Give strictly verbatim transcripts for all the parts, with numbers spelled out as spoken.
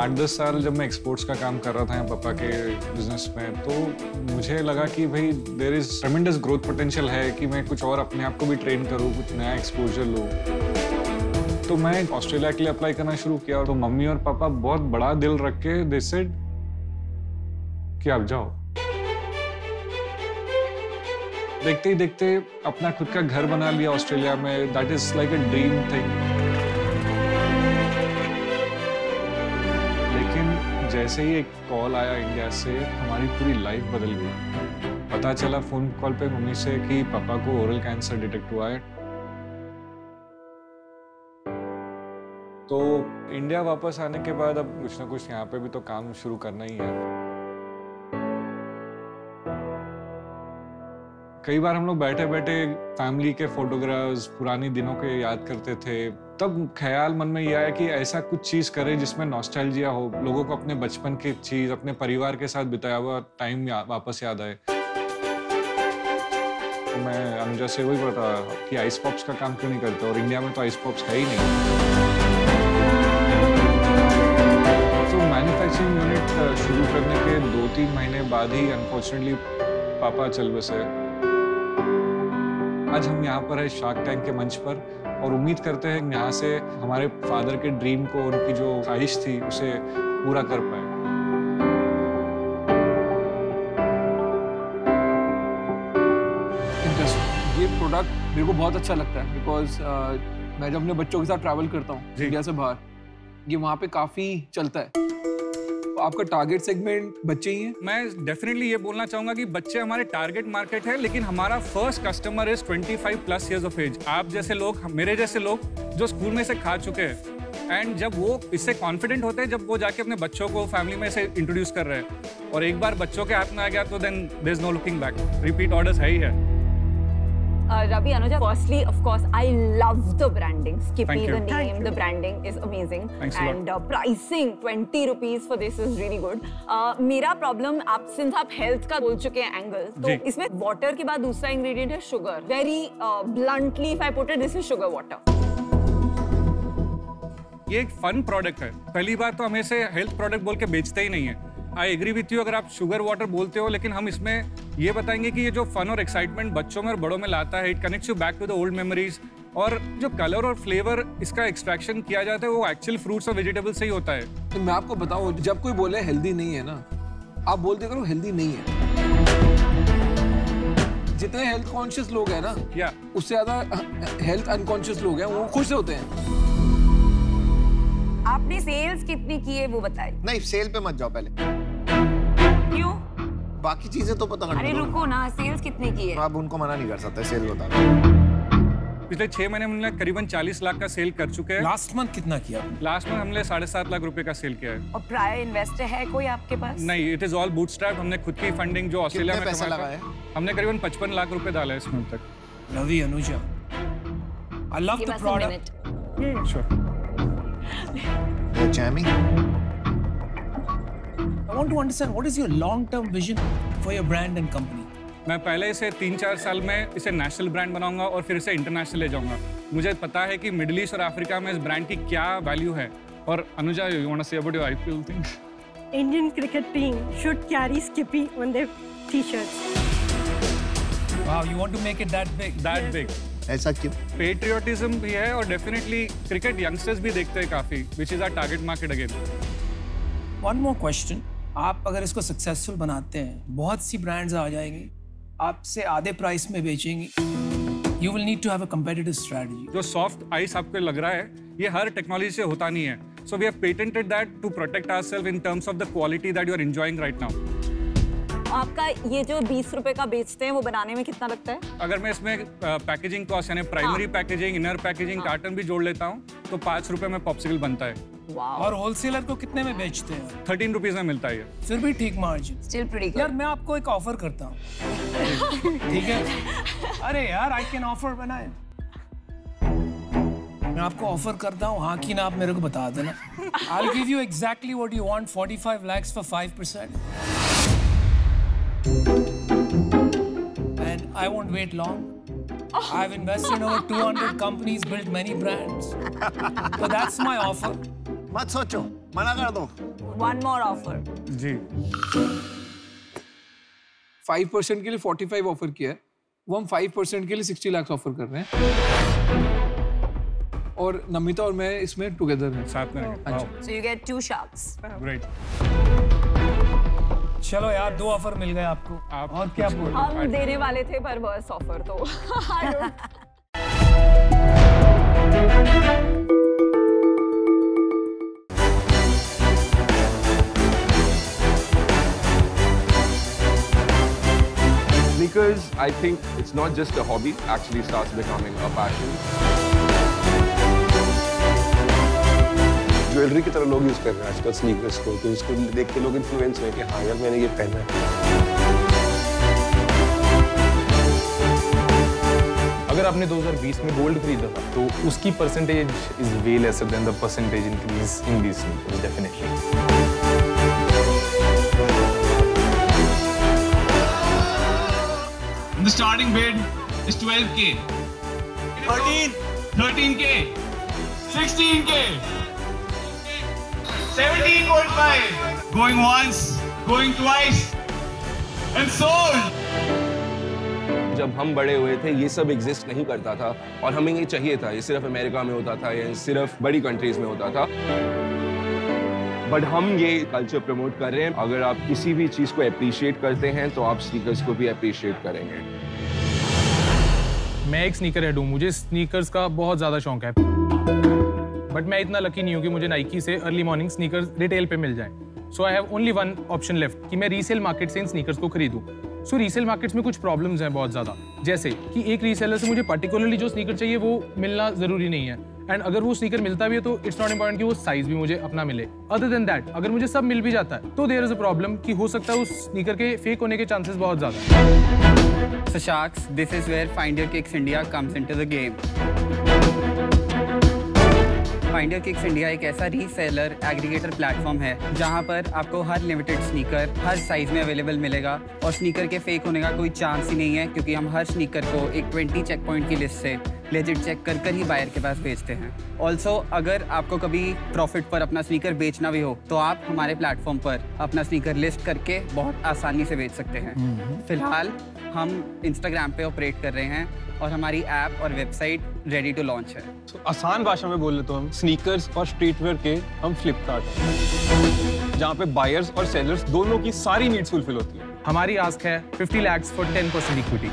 आठ दस साल जब मैं एक्सपोर्ट्स का काम कर रहा था यहाँ पापा के बिजनेस में, तो मुझे लगा कि भाई there is tremendous growth potential है कि मैं कुछ और अपने आप को भी ट्रेन करूँ, कुछ नया एक्सपोजर लूँ। तो मैं ऑस्ट्रेलिया के लिए अप्लाई करना शुरू किया, तो मम्मी और पापा बहुत बड़ा दिल रख के दे सेड कि आप जाओ। देखते ही देखते अपना खुद का घर बना लिया ऑस्ट्रेलिया में। That is like a dream thing. लेकिन जैसे ही एक कॉल आया इंडिया से, हमारी पूरी लाइफ बदल गई। पता चला फोन कॉल पे मम्मी से कि पापा को ओरल कैंसर डिटेक्ट हुआ है। तो इंडिया वापस आने के बाद अब कुछ ना कुछ यहाँ पे भी तो काम शुरू करना ही है। कई बार हम लोग बैठे बैठे फैमिली के फोटोग्राफ्स, पुरानी दिनों के याद करते थे। तब ख्याल मन में ये आया कि ऐसा कुछ चीज करें जिसमें नॉस्टैल्जिया हो, लोगों को अपने बचपन की चीज, अपने परिवार के साथ बिताया हुआ टाइम या, वापस याद आए। तो मैं अनुजा से वही पता कि आइस पॉप्स का काम क्यों नहीं करते, और इंडिया में तो आइस पॉप्स है ही नहीं। तो मैन्युफैक्चरिंग यूनिट शुरू करने के दो तीन महीने बाद ही अनफॉर्चुनेटली पापा चल बसे। आज हम यहाँ पर है शार्क टैंक के मंच पर, और उम्मीद करते हैं यहाँ से हमारे फादर के ड्रीम को, उनकी जो ख्वाहिश थी, उसे पूरा कर पाए। ये प्रोडक्ट मेरे को बहुत अच्छा लगता है, बिकॉज uh, मैं जब अपने बच्चों के साथ ट्रैवल करता हूँ इंडिया से बाहर, ये वहाँ पे काफी चलता है। आपका टारगेट सेगमेंट बच्चे ही हैं? मैं डेफिनेटली ये बोलना चाहूंगा कि बच्चे हमारे टारगेट मार्केट है, लेकिन हमारा फर्स्ट कस्टमर इज पच्चीस प्लस इयर्स ऑफ एज। आप जैसे लोग, मेरे जैसे लोग जो स्कूल में से खा चुके हैं, एंड जब वो इससे कॉन्फिडेंट होते हैं, जब वो जाके अपने बच्चों को फैमिली में से इंट्रोड्यूस कर रहे हैं, और एक बार बच्चों के हाथ में आ गया तो then there is no looking back. Repeat orders है ही है। Uh, Ravi, Anuja, firstly, of course, I love the branding. Skippy, the name, the branding is amazing. Thanks and uh, pricing, twenty rupees for this is really good. Uh, मेरा problem, आप since आप health का बोल चुके हैं angle, तो इसमें water के बाद दूसरा ingredient है sugar. Very uh, bluntly, if I put it, this is sugar water. ये एक फन प्रोडक्ट है। पहली बात तो हमें से हेल्थ प्रोडक्ट बोल के बेचते ही नहीं है। आई एग्री विथ यू अगर आप शुगर वाटर बोलते हो, लेकिन हम इसमें ये बताएंगे कि ये जो फन और एक्साइटमेंट बच्चों में और बड़ों में लाता है, it connects you back to the old memories. और जो कलर और फ्लेवर इसका एक्सट्रैक्शन किया जाता है, वो एक्चुअल फ्रूट्स और वेजिटेबल से ही होता है। तो मैं आपको बताऊं, जब कोई बोले हेल्दी नहीं है ना, आप बोलते करो हेल्दी नहीं है। जितने हेल्थ कॉन्शियस लोग हैं ना, या उससे ज्यादा हेल्थ अनकॉन्शियस लोग हैं, वो खुश होते हैं। आपने सेल्स कितनी की है वो बताइए। नहीं, सेल पे मत जाओ पहले। क्यों? बाकी चीजें तो पता करनी। अरे रुको ना, सेल्स कितनी की है? आप उनको मना नहीं कर सकते, सेल बता। पिछले छह महीने में हमने करीबन चालीस लाख का सेल कर चुके हैं। लास्ट मंथ कितना किया? लास्ट मंथ हमने साढ़े सात लाख रुपए का सेल किया है। और प्रायर इन्वेस्टर है कोई आपके पास? नहीं, इट इज ऑल बूटस्ट्रैप। हमने खुद की फंडिंग जो ऑस्ट्रेलिया में पैसा लगाया, हमने करीबन पचपन लाख रुपए डाला है इसमें तक। Ravi, Anuja, I love the product. Sure. They're jamming. I want to understand what is your long-term vision for your brand and company. मैं पहले इसे तीन चार साल में इसे नेशनल ब्रांड बनाऊंगा और फिर इसे इंटरनेशनल ले जाऊंगा। मुझे पता है कि मिडिल ईस्ट और अफ्रीका में इस ब्रांड की क्या वैल्यू है। और Anuja, you want to say about your I P L thing? Indian cricket team should carry Skippy on their t-shirts. Wow, you want to make it that big? That big. ऐसा क्यों? Patriotism भी है, और definitely cricket youngsters भी देखते हैं काफी, which is our target market again. One more question. आप अगर इसको सक्सेसफुल बनाते हैं, बहुत सी ब्रांड्स आ जाएंगी, आपसे आधे प्राइस में बेचेंगी। You will need to have a competitive strategy. जो सॉफ्ट आइस आपको लग रहा है, ये हर टेक्नोलॉजी से होता नहीं है। So we have patented that to protect ourselves in terms of the quality that you are enjoying right now. आपका ये जो बीस रुपए का बेचते हैं, वो बनाने में कितना लगता है? अगर मैं इसमें पैकेजिंग कॉस्ट यानी primary packaging, inner packaging, carton भी जोड़ लेता हूँ, तो पाँच रुपए में पॉप्सिकल बनता है। और होलसेलर को कितने में बेचते हैं? थर्टीन रुपीज में मिलता है। फिर भी ठीक मार्जिन। Still pretty good. यार मैं आपको एक ऑफर करता हूँ, ठीक है? अरे यार, आई कैन ऑफर बनाए। मैं आपको ऑफर करता हूँ, हाँ की ना आप मेरे को बता देना। I'll give you exactly what you want, forty-five lakhs for five percent. And I won't wait long. I've invested in over two hundred companies, built many brands. So that's my offer. मत सोचो, मना कर दो। One more offer जी five percent के लिए forty five offer किया है, वो हम फाइव परसेंट के लिए सिक्सटी लाख ऑफर कर रहे हैं और नमिता और मैं इसमें टुगेदर हैं साथ में। So you get to sharks. Great. चलो यार दो ऑफर मिल गए आपको। आप और क्या बोल रहे हम देने वाले थे पर वर्स ऑफर तो I don't- Sneakers, I think it's not just a hobby, actually starts becoming a passion. Jewellery की तरह लोग यूज कर रहे हैं आजकल स्नीकर्स को, तो इसको देख के लोग इन्फ्लुएंस हुए कि हाँ यार मैंने ये पहना है। अगर आपने दो हज़ार बीस में गोल्ड खरीदा था तो उसकी percentage is way lesser than the percentage increase in these sneakers definitely. The starting bid is twelve K. thirteen. thirteen K. sixteen K. seventeen point five. Going once, going twice, and sold. जब हम बड़े हुए थे ये सब exist नहीं करता था और हमें ये चाहिए था, ये सिर्फ अमेरिका में होता था या सिर्फ बड़ी कंट्रीज में होता था। बट हम ये कल्चर प्रमोट कर रहे हैं। अगर आप किसी भी चीज को अप्रिशिएट करते हैं तो आप स्नीकर्स को भी अप्रिशिएट करेंगे। मैं एक स्नीकर हेड हूँ, मुझे स्नीकर्स का बहुत ज़्यादा शौक है, बट मैं इतना लकी नहीं हूँ कि मुझे नाइकी से अर्ली मॉर्निंग स्नीकर्स रिटेल पे मिल जाए। So I have only one option left कि मैं रीसेल मार्केट से इन स्नीकर्स को खरीदूँ। सो रीसेल मार्केट्स में कुछ प्रॉब्लम्स हैं बहुत ज़्यादा, जैसे कि एक रीसेलर से मुझे पर्टिकुलरली जो स्नीकर चाहिए वो मिलना ज़रूरी नहीं है, एंड अगर वो स्नीकर मिलता भी है तो इट्स नॉट इंपॉर्टेंट कि वो साइज भी मुझे अपना मिले। अदर देन दैट अगर मुझे सब मिल भी जाता है तो देयर इज अ प्रॉब्लम कि हो सकता है उस स्नीकर के फेक होने के चांसेस बहुत ज़्यादा हैं। So Sharks, this is where Find Your Kicks India comes into the game. Find Your Kicks India एक ऐसा रीसेलर एग्रीगेटर प्लेटफॉर्म है जहां पर आपको हर लिमिटेड स्नीकर हर साइज में अवेलेबल मिलेगा और स्नीकर के फेक होने का कोई चांस ही नहीं है, क्योंकि हम हर स्नीकर को एक ट्वेंटी चेक पॉइंट की लिस्ट से लेजिट चेक कर कर ही बायर के पास भेजते हैं। ऑल्सो अगर आपको कभी प्रॉफिट पर अपना स्नीकर बेचना भी हो तो आप हमारे प्लेटफॉर्म पर अपना स्नीकर लिस्ट करके बहुत आसानी से बेच सकते हैं। फिलहाल हम इंस्टाग्राम पे ऑपरेट कर रहे हैं और हमारी ऐप और वेबसाइट रेडी टू लॉन्च है। तो आसान भाषा में बोल ले तो हम स्नीकर्स और स्ट्रीटवेयर के हम फ्लिपकार्ट हैं, जहाँ पे बायर्स और सेलर्स दोनों की सारी नीड्स फुलफिल होती है। हमारी आस्क है fifty lakh for ten percent equity.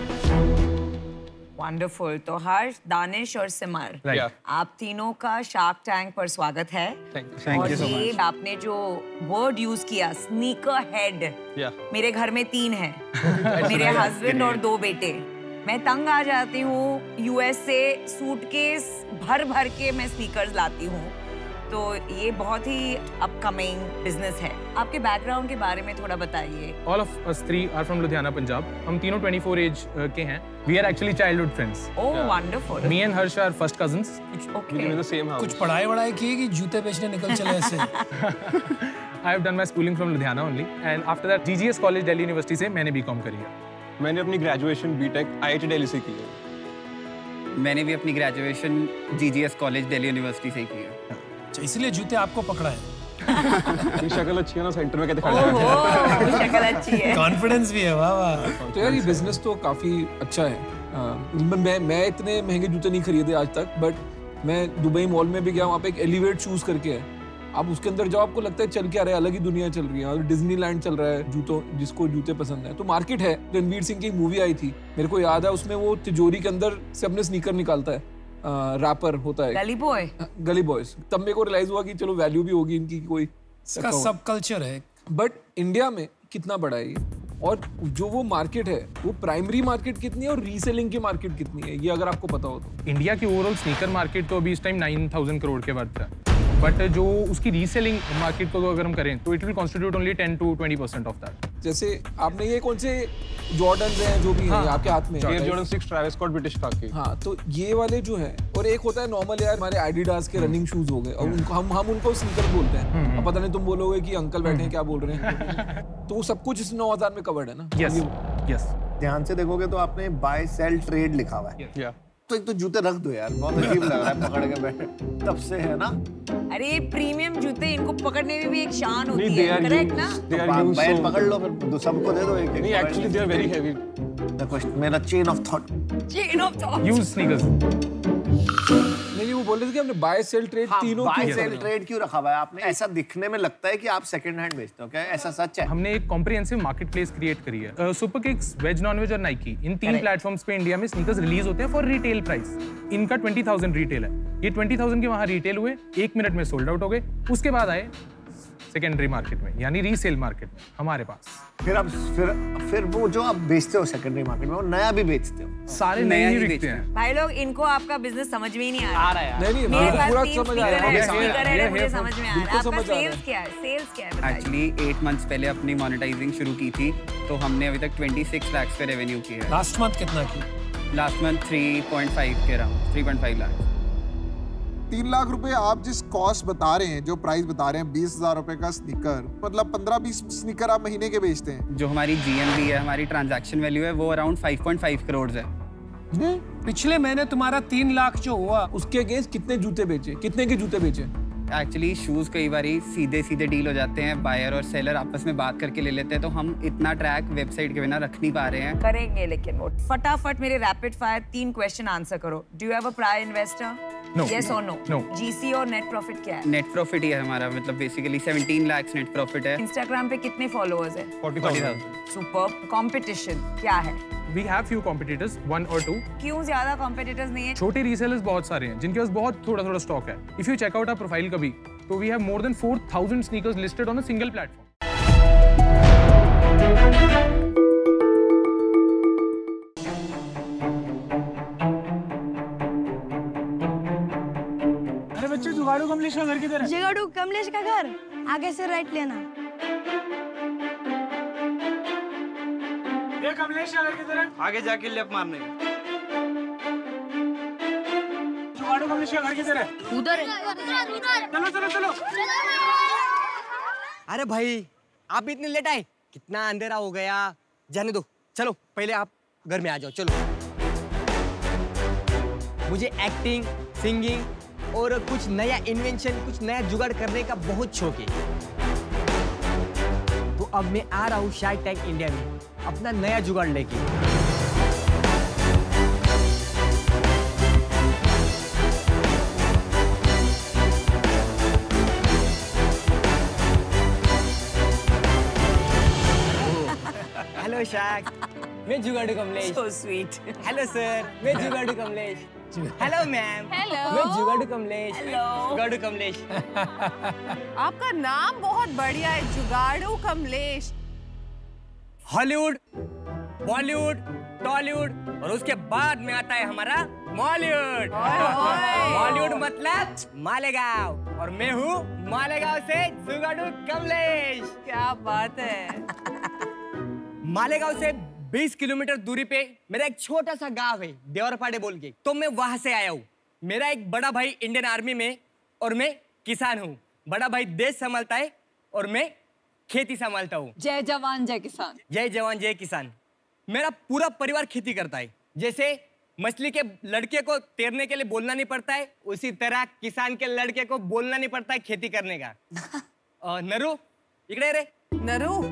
Wonderful. तो हर्ष, दानिश और सिमर, right. आप तीनों का शार्क टैंक पर स्वागत है। Thank और you so ये much. आपने जो वर्ड यूज किया स्नीकर हेड, yeah. मेरे घर में तीन है मेरे हस्बैंड और दो बेटे। मैं तंग आ जाती हूँ, यूएस से सूटकेस भर भर के मैं स्नीकर्स लाती हूँ, तो ये बहुत ही अपकमिंग बिजनेस है। आपके बैकग्राउंड के बारे में थोड़ा बताइए। All of us three are from Ludhiana, Punjab. हम तीनों चौबीस एज के हैं। We are actually childhood friends. Oh, wonderful. Me and Harsh are first cousins. Okay. In the same house. कुछ पढ़ाई वढ़ाई की कि जूते बेचने निकल चले ऐसे? I have done my schooling from Ludhiana only, and after that G G S College Delhi University से मैंने B Com करी है। मैंने अपनी graduation BTech I I T Delhi से की है। मैंने भी अपनी graduation G G S college Delhi university से की है। अच्छा, इसलिए जूते आपको पकड़ा है। शक्ल अच्छी है ना, सेंटर में कहते ओहो, शक्ल अच्छी है। कॉन्फिडेंस भी है, वाह वाह। तो यार ये बिजनेस तो काफी अच्छा है। आ, मैं मैं इतने महंगे जूते नहीं खरीदे आज तक, बट मैं दुबई मॉल में भी गया, वहाँ पे एक एलिवेट शूज करके है। आप उसके अंदर जाओ, आपको लगता है चल के आ रहा है, अलग ही दुनिया चल रही है। और डिज्नीलैंड चल रहा है जूतों, जिसको जूते पसंद है। तो मार्केट है। रणवीर सिंह की मूवी आई थी, मेरे को याद है, उसमें वो तिजोरी के अंदर से अपने स्नीकर निकालता है, रैपर होता है, गली बॉय। गली बॉयज। तब मेरे को रियलाइज हुआ कि चलो वैल्यू भी होगी इनकी, कोई इसका सब कल्चर है। बट इंडिया में कितना बड़ा है ये, और जो वो मार्केट है वो प्राइमरी मार्केट कितनी है और रीसेलिंग की मार्केट कितनी है, ये अगर आपको पता हो तो। इंडिया की ओवरऑल स्नीकर मार्केट तो अभी इस टाइम नाइन थाउजेंड करोड़ के वर्थ है, बट जो उसकी रीसेलिंग मार्केट को अगर हम करें तो it will constitute only ten to twenty percent of that. जैसे आपने ये कौन से जॉर्डन्स हैं जो भी हैं आपके हाथ में? Air Jordan six Travis Scott British था के। हाँ, तो ये वाले जो हैं, और एक होता है नॉर्मल यार हमारे एडिडास के रनिंग शूज हो गए, और उनको हम हम उनको स्नीकर बोलते हैं। अब पता नहीं तुम बोलोगे कि अंकल बैठे हैं क्या बोल रहे हैं, तो वो सब कुछ इस नौ हजार में कवर्ड है ना? Yes yes. ध्यान से देखोगे तो आपने बाय सेल ट्रेड लिखा हुआ है। या तो एक तो जूते रख दो यार, बहुत अजीब लग रहा है पकड़ के बैठे तब से, है ना? अरे ये प्रीमियम जूते, इनको पकड़ने में भी एक शान होती है, करेक्ट ना? बैट पकड़ लो फिर सबको दे दो एक एक। नहीं, actually they are very heavy. मेरा chain of thought chain of thought use sneakers. नहीं, वो बोल रहे थे कि हमने बाय सेल ट्रेड तीनों बाय सेल ट्रेड क्यों रखा हुआ है आपने? ऐसा दिखने में लगता है कि आप सेकंड हैंड बेचते हो, क्या ऐसा सच है? हमने एक कॉम्प्रिहेंसिव मार्केट प्लेस क्रिएट करी है। Super kicks, veg non veg और नाइकी, इन तीन प्लेटफॉर्म्स पे इंडिया में स्नीकर्स रिलीज होते हैं फॉर रिटेल प्राइस। इनका ट्वेंटी थाउजेंड रिटेल है, ये ट्वेंटी थाउजेंड के वहां रिटेल हुए, एक मिनट में सोल्ड आउट हो गए। उसके बाद आए सेकेंडरी मार्केट में, यानी रीसेल मार्केट में हमारे पास। फिर अब फिर फिर वो जो आप बेचते हो सेकेंडरी मार्केट में, वो नया भी बेचते हो? सारे नए ही बिकते हैं भाई लोग। इनको आपका बिजनेस समझ में ही नहीं आ रहा। आ रहा है यार। नहीं, मेरे पास पूरा तीन समझ आ रहा है। स्पीकर है, मुझे समझ में आ रहा है। आपका समझ आ रहा है। सेल्स क्या है? सेल्स क्या है? एक्चुअली एट मंथ्स पहले अपनी मोनेटाइजिंग शुरू की थी, तो हमने अभी तक छब्बीस लाख का रेवेन्यू किया है। लास्ट मंथ कितना की? Last month three point five के around, three point five lakh. तीन लाख रुपए आप जिस कॉस्ट बता रहे हैं, जो प्राइस बता रहे हैं, बीस हजार रुपए का स्नीकर, मतलब पंद्रह बीस स्नीकर आप महीने के बेचते हैं? जो हमारी जीएमवी है, हमारी ट्रांजैक्शन वैल्यू है, वो around five point five crore है। पिछले महीने तुम्हारा तीन लाख जो हुआ, उसके अगेंस्ट कितने जूते बेचे? कितने के जूते बेचे? एक्चुअली शूज कई बार सीधे सीधे डील हो जाते हैं, बायर और सेलर आपस में बात करके ले लेते हैं, तो हम इतना ट्रैक वेबसाइट के बिना रख नहीं पा रहे हैं। करेंगे, लेकिन वो फटाफट मेरे रैपिड फायर तीन क्वेश्चन आंसर करो। Do you have a prior investor? No. Yes or no? No. जीसी और नेट प्रॉफिट क्या है? नेट प्रॉफिट ही है हमारा, मतलब basically seventeen lakh net profit है। इंस्टाग्राम पे कितने फॉलोअर्स है? Forty thousand. सुपर। कंपटीशन क्या है? We have few competitors, one or two. क्यों ज्यादा कॉम्पिटिटर्स नहीं है? छोटे रीसेलर्स बहुत सारे हैं जिनके पास बहुत थोड़ा थोड़ा स्टॉक है। If you check out our profile कभी, तो we have more than four thousand sneakers listed on a single platform. अरे बच्चे, जुगाड़ू कमलेश का घर किधर है? जुगाड़ू कमलेश का घर आगे से राइट लेना। ये कमलेश का घर किधर है? आगे जाके लेफ्ट मारने। जुगाड़ू कमलेश का घर किधर है? उधर है। चलो चलो चलो। अरे भाई, आप इतने लेट आए? कितना अंधेरा हो गया, जाने दो। चलो पहले आप घर में आ जाओ, चलो। मुझे एक्टिंग, सिंगिंग और कुछ नया इन्वेंशन, कुछ नया जुगाड़ करने का बहुत शौक है। तो अब मैं आ रहा हूँ शार्क टैंक इंडिया में अपना नया जुगाड़ लेके। हेलो शार्क, मैं Jugaadu Kamlesh. So sweet. Hello sir, मैं Jugaadu Kamlesh. Hello ma'am. Hello. मैं जुगाड़ू कमलेश। हेलो। जुगाड़ू कमलेश। आपका नाम बहुत बढ़िया है, Jugaadu Kamlesh. Hollywood, Bollywood, Tollywood और उसके बाद में आता है हमारा मॉलीवुड। मॉलीवुड मतलब मालेगांव, और मैं हूँ मालेगांव से जुगाड़ू कमलेश। क्या बात है। मालेगांव से बीस किलोमीटर दूरी पे मेरा एक छोटा सा गांव है, देवरपाड़े बोल के, तो मैं वहां से आया हूँ। मेरा एक बड़ा भाई इंडियन आर्मी में और मैं किसान हूँ। बड़ा भाई देश संभालता है और मैं खेती संभालता हूँ। जय जवान जय किसान। जय जवान जय किसान। मेरा पूरा परिवार खेती करता है। जैसे मछली के लड़के को तैरने के लिए बोलना नहीं पड़ता है, उसी तरह किसान के लड़के को बोलना नहीं पड़ता है खेती करने का। और नरू, इकड़े रे। नरू,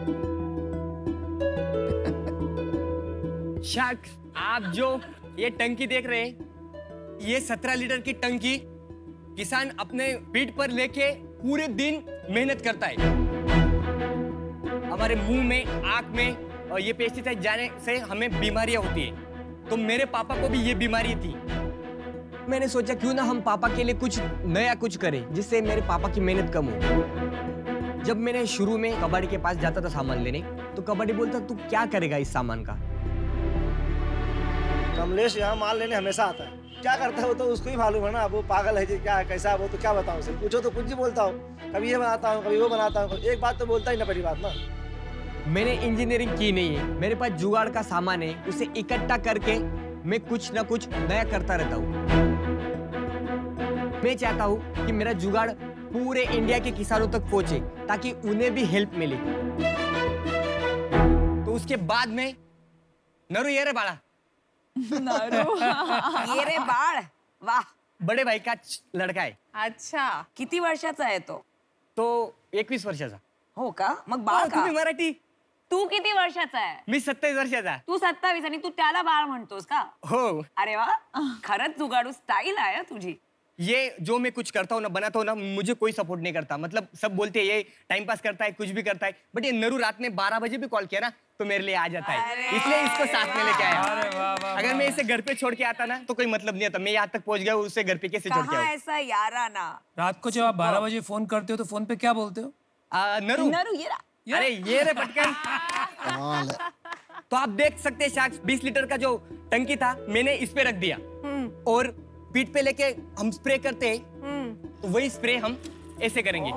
शख्स, आप जो ये टंकी देख रहे हैं, ये सत्रह लीटर की टंकी किसान अपने पीठ पर लेके पूरे दिन मेहनत करता है। हमारे मुंह में, आंख में और ये पेस्टिसाइड जाने से हमें बीमारियां होती है। तो मेरे पापा को भी ये बीमारी थी। मैंने सोचा क्यों ना हम पापा के लिए कुछ नया कुछ करें, जिससे मेरे पापा की मेहनत कम हो। जब मैंने शुरू में कबाड़ी के पास जाता था सामान लेने, तो कबाड़ी बोलता तू क्या करेगा इस सामान का। कमलेश यहाँ माल लेने हमेशा आता है, क्या करता है वो तो उसको ही मालूम है ना। वो पागल है जी, क्या है, कैसा है वो, तो क्या बताऊँ उसे। पूछो तो कुछ ही बोलता हूँ, कभी ये बनाता हूँ, कभी वो बनाता हूँ, एक बात तो बोलता ही ना, पहली बात ना। मैंने इंजीनियरिंग की नहीं है, मेरे पास जुगाड़ का सामान है, उसे इकट्ठा करके मैं कुछ ना कुछ नया करता रहता हूँ। मैं चाहता हूँ कि मेरा जुगाड़ पूरे इंडिया के किसानों तक पहुंचे, ताकि उन्हें भी हेल्प मिले। तो उसके बाद में नरू ये रे बाड़ा, नरू ये रे बाळ वाह बड़े भाई का लड़का आहे. अच्छा किती वर्षाचा आहे तो? तो एकवीस वर्षाचा. हो का? मग बाळ का? तुम्ही मराठी. तू किती वर्षाचा आहे? मी सत्तावीस वर्षाचा. तू सत्तावीस आणि तू त्याला बाळ म्हणतोस का? हो. अरे वा खरंच जुगाडू स्टाईल आहे तुझी. ये जो मैं कुछ करता हूँ ना बनाता हूँ ना मुझे कोई सपोर्ट नहीं करता. मतलब सब बोलते हैं ये टाइम पास करता है कुछ भी करता है बट ये नरू रात में बारह बजे भी कॉल किया ना तो मेरे लिए आ जाता है इसलिए इसको साथ में लेके आया. अगर मैं इसे घर पे छोड़ के आता ना तो कोई मतलब नहीं आता. मैं यहाँ तक पहुँच गया उसे घर पे कैसे छोड़ के आऊँ. ऐसा याराना. रात को जब आप बारह बजे फोन करते हो तो फोन पे क्या बोलते हो? नरू नरू ये रहा. अरे ये रे पटकन. तो आप देख सकते हैं शायद बीस लीटर का जो टंकी था मैंने इस पे रख दिया और पीठ पे लेके हम स्प्रे करते हैं तो वही स्प्रे हम ऐसे करेंगे.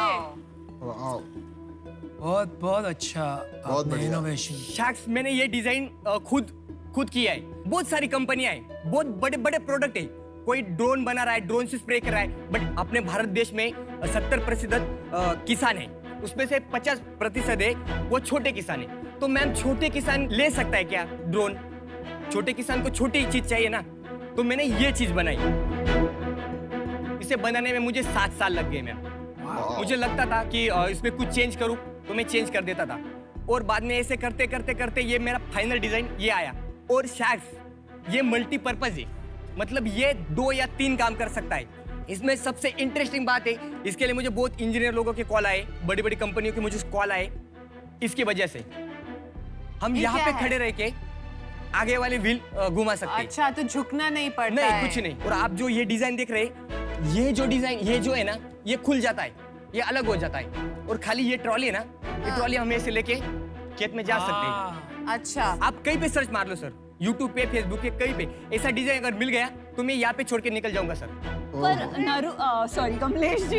बहुत बहुत अच्छा बहुत बढ़िया इनोवेशन. शख्स मैंने ये डिजाइन खुद खुद किया है. बहुत सारी कंपनियां हैं बहुत बड़े बड़े प्रोडक्ट है. कोई ड्रोन बना रहा है ड्रोन से स्प्रे कर रहा है बट अपने भारत देश में सत्तर प्रतिशत किसान है उसमें से पचास प्रतिशत है वो छोटे किसान है. तो मैम छोटे किसान ले सकता है क्या ड्रोन? छोटे किसान को छोटी चीज चाहिए ना तो मैंने ये चीज बनाई. इसे बनाने में मुझे सात साल लग गए मैम. मुझे लगता था कि इसमें कुछ चेंज करूं तो मैं चेंज कर देता था और बाद में ऐसे करते करते करते ये मेरा फाइनल डिजाइन ये आया. और शायद ये मल्टीपर्पज है मतलब ये दो या तीन काम कर सकता है. इसमें सबसे इंटरेस्टिंग बात है इसके लिए मुझे बहुत इंजीनियर लोगों के कॉल आए बड़ी बड़ी कंपनियों के मुझे कॉल आए. इसकी वजह से हम यहाँ पे खड़े रह के आगे वाले व्हील घुमा सकते हैं. अच्छा तो झुकना नहीं पड़ता नहीं है. कुछ नहीं. और आप जो ये डिजाइन देख रहे हैं ये जो डिजाइन ये जो है ना ये खुल जाता है ये अलग हो जाता है और खाली ये ट्रॉली है ना ये ट्रॉली हम ऐसे लेके खेत में जा सकते हैं. अच्छा आप कहीं पे सर्च मार लो सर यूट्यूब पे फेसबुक पे कहीं पे ऐसा डिजाइन अगर मिल गया तो मैं यहाँ पे छोड़ के निकल जाऊंगा सर. पर नरू सॉरी कमलेश जी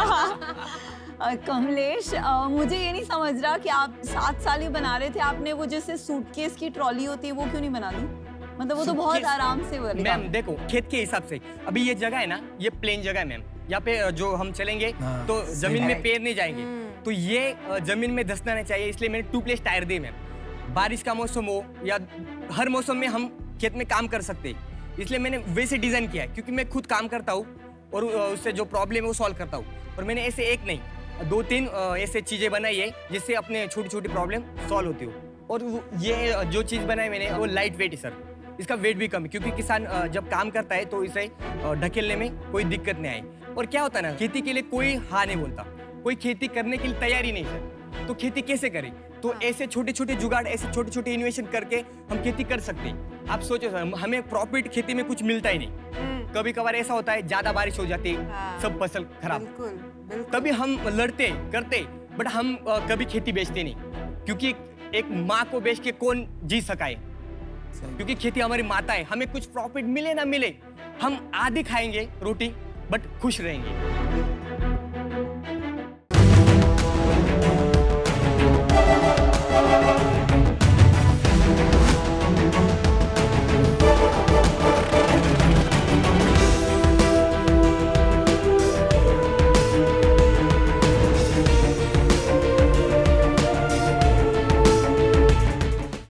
कमलेश मुझे ये नहीं समझ रहा कि आप सात साल ही बना रहे थे आपने वो जैसे सूटकेस की ट्रॉली होती है वो क्यों नहीं बना दी? मतलब वो तो बहुत आराम से बनेगा. मैम देखो खेत के हिसाब से अभी ये जगह है ना ये प्लेन जगह है मैम. यहाँ पे जो हम चलेंगे तो जमीन में पैर नहीं जाएंगे तो ये जमीन में धंसना नहीं चाहिए इसलिए मैंने टू प्लेस टायर दिए मैम. बारिश का मौसम हो या हर मौसम में हम खेत में काम कर सकते हैं इसलिए मैंने वैसे डिजाइन किया है क्योंकि मैं खुद काम करता हूँ और उससे जो प्रॉब्लम है वो सॉल्व करता हूँ. और मैंने ऐसे एक नहीं दो तीन ऐसे चीजें बनाई है जिससे अपने छोटी छोटी प्रॉब्लम सॉल्व होती हो. और ये जो चीज बनाई मैंने वो लाइट वेट है सर. इसका वेट भी कम है क्योंकि किसान जब काम करता है तो इसे ढकेलने में कोई दिक्कत नहीं आए. और क्या होता है ना खेती के लिए कोई हाँ नहीं बोलता कोई खेती करने के लिए तैयारी नहीं सर. तो खेती कैसे करें तो ऐसे छोटे छोटे जुगाड़ ऐसे छोटे छोटे इन्वेशन करके हम खेती कर सकते हैं. आप सोचो सर हमें प्रॉफिट खेती में कुछ मिलता ही नहीं. कभी कभार ऐसा होता है ज्यादा बारिश हो जाती है सब फसल खराब तभी हम लड़ते करते बट हम कभी खेती बेचते नहीं क्योंकि एक माँ को बेच के कौन जी सका है क्योंकि खेती हमारी माता है. हमें कुछ प्रॉफिट मिले ना मिले हम आधी खाएंगे रोटी बट खुश रहेंगे.